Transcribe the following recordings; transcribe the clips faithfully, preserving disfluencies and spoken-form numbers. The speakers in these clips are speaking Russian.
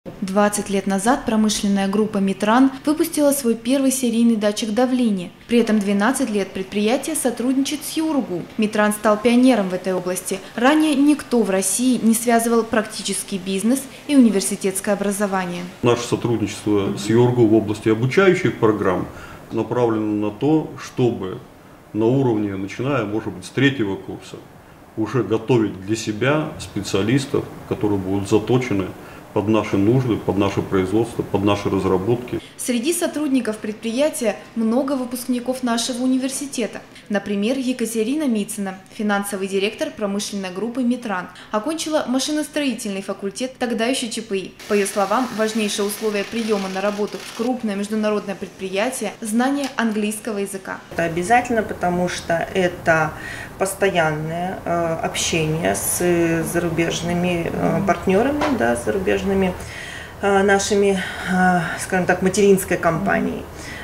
двадцать лет назад промышленная группа «Метран» выпустила свой первый серийный датчик давления. При этом двенадцать лет предприятие сотрудничает с ЮРГУ. «Метран» стал пионером в этой области. Ранее никто в России не связывал практический бизнес и университетское образование. Наше сотрудничество с ЮРГУ в области обучающих программ направлено на то, чтобы на уровне, начиная, может быть, с третьего курса, уже готовить для себя специалистов, которые будут заточены под наши нужды, под наше производство, под наши разработки. Среди сотрудников предприятия много выпускников нашего университета. Например, Екатерина Мицина, финансовый директор промышленной группы «Метран», окончила машиностроительный факультет, тогда еще ЧПИ. По ее словам, важнейшее условие приема на работу в крупное международное предприятие – знание английского языка. Это обязательно, потому что это постоянное э, общение с зарубежными э, партнерами, да, с зарубежными э, нашими, э, скажем так, материнской компанией.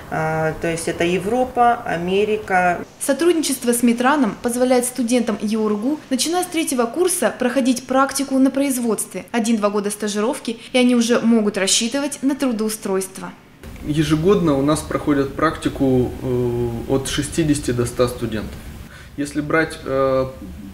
Э, то есть это Европа, Америка. Сотрудничество с «Метраном» позволяет студентам ЮРГУ, начиная с третьего курса, проходить практику на производстве. Один-два года стажировки, и они уже могут рассчитывать на трудоустройство. Ежегодно у нас проходят практику э, от шестидесяти до ста студентов. Если брать э,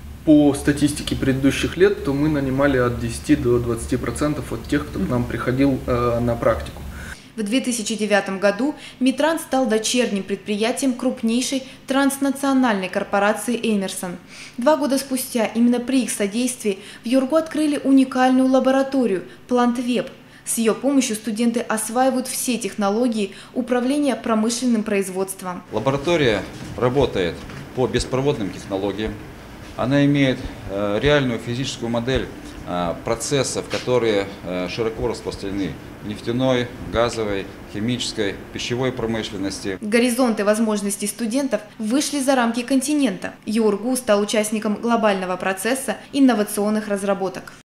по статистике предыдущих лет, то мы нанимали от десяти до двадцати процентов от тех, кто к нам приходил э, на практику. В две тысячи девятом году «Метран» стал дочерним предприятием крупнейшей транснациональной корпорации «Эмерсон». Два года спустя именно при их содействии в ЮРГУ открыли уникальную лабораторию «Плантвеб». С ее помощью студенты осваивают все технологии управления промышленным производством. Лаборатория работает по беспроводным технологиям. Она имеет э, реальную физическую модель э, процессов, которые э, широко распространены в нефтяной, газовой, химической, пищевой промышленности. Горизонты возможностей студентов вышли за рамки континента. ЮРГУ стал участником глобального процесса инновационных разработок.